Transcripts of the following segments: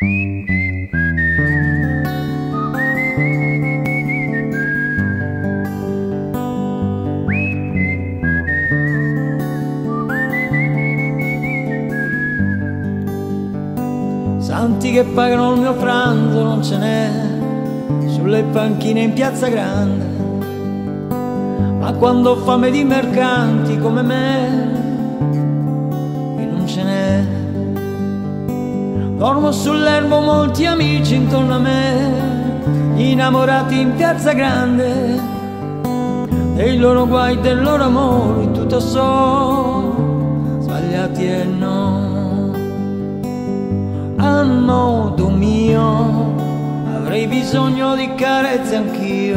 Santi che pagano il mio pranzo non ce n'è sulle panchine in Piazza Grande, ma quando ho fame di mercanti come me, qui non ce n'è. Dormo sull'erbo, molti amici intorno a me, gli innamorati in Piazza Grande, dei loro guai, del loro amore, tutto so, sbagliati e no. A modo mio avrei bisogno di carezze anch'io,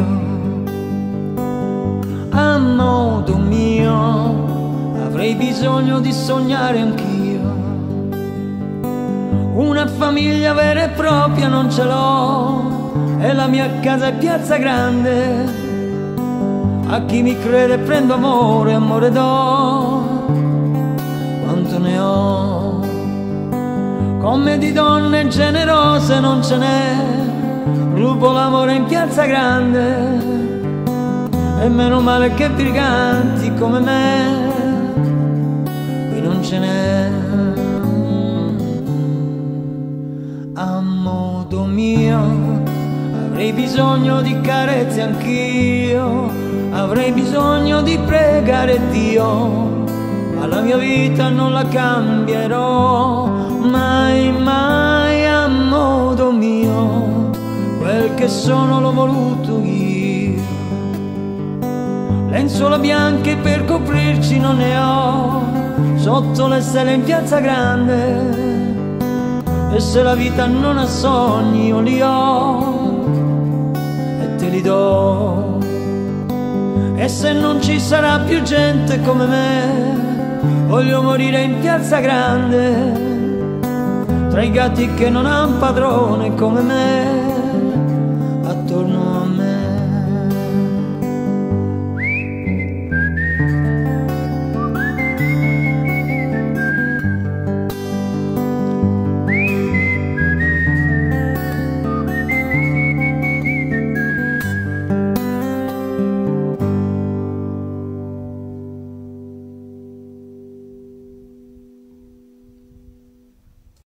a modo mio avrei bisogno di sognare anch'io. Una famiglia vera e propria non ce l'ho, e la mia casa è Piazza Grande. A chi mi crede prendo amore, amore do, quanto ne ho. Come di donne generose non ce n'è, rubo l'amore in Piazza Grande, e meno male che briganti come me qui non ce n'è. A modo mio avrei bisogno di carezze anch'io, avrei bisogno di pregare Dio, ma la mia vita non la cambierò mai, mai. A modo mio quel che sono l'ho voluto io, lenzuola bianche per coprirci non ne ho, sotto le stelle in Piazza Grande, e se la vita non ha sogni io li ho e te li do. E se non ci sarà più gente come me, voglio morire in Piazza Grande, tra i gatti che non han padrone come me.